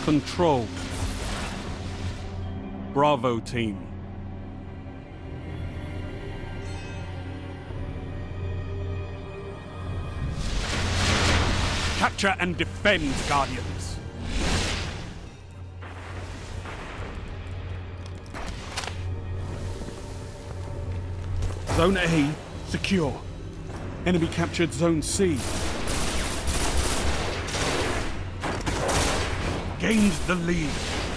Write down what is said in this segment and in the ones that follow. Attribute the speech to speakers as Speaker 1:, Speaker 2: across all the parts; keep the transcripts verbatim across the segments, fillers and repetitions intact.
Speaker 1: control. Bravo, team. Capture and defend, Guardians. Zone A secure. Enemy captured Zone C. Gained the lead.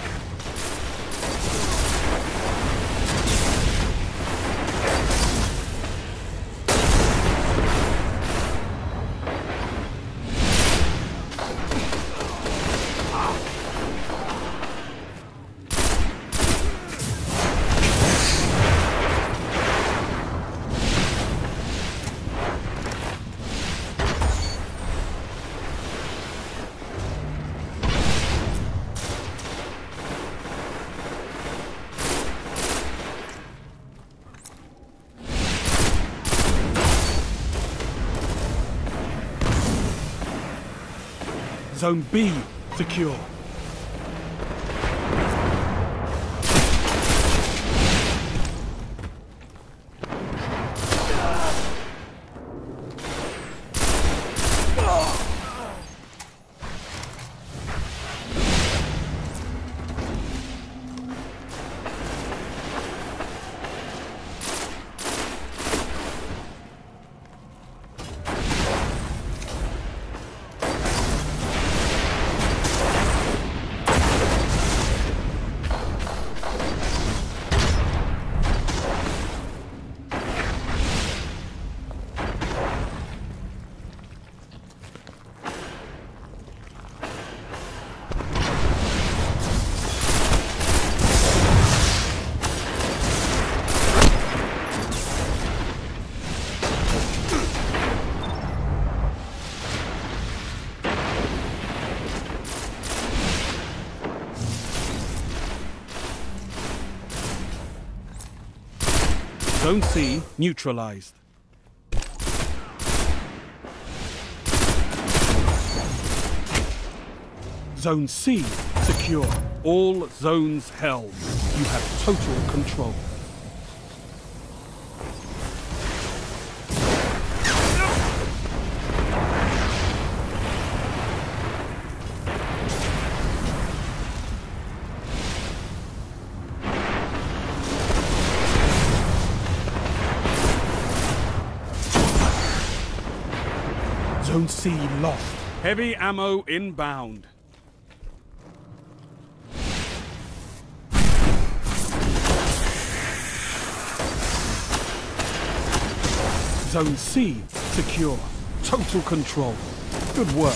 Speaker 1: Zone B secure. Zone C neutralized. Zone C secure. All zones held. You have total control. Zone C lost. Heavy ammo inbound. Zone C secure. Total control. Good work.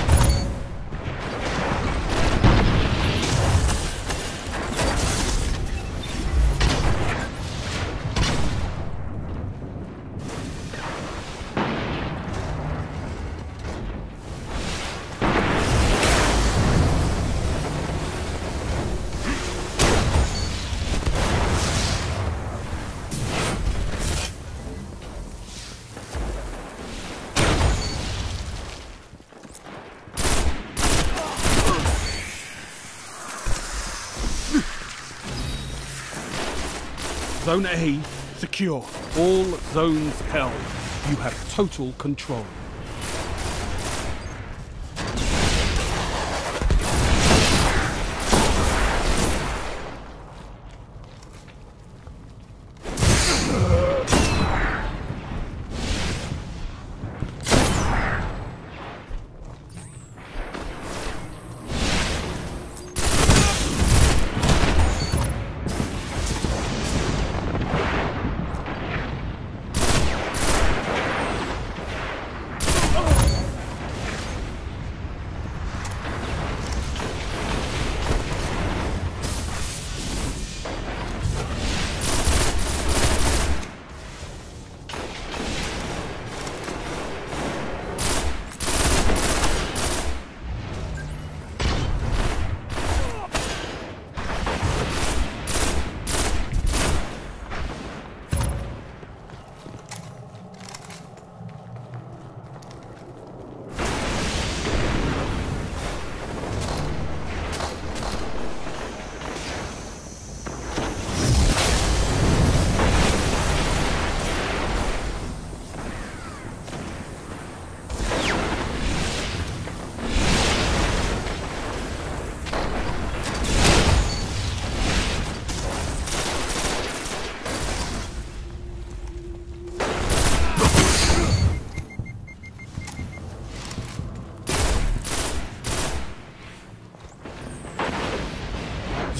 Speaker 1: Zone A secure. All zones held. You have total control.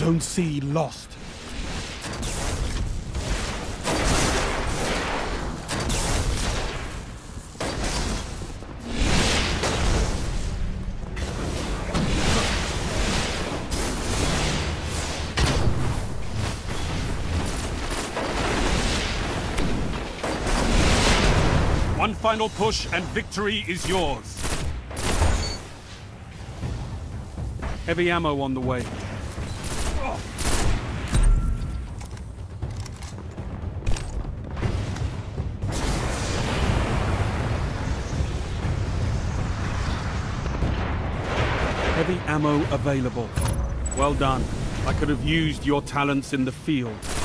Speaker 1: Zone C lost. One final push and victory is yours. Heavy ammo on the way. Heavy ammo available. Well done. I could have used your talents in the field.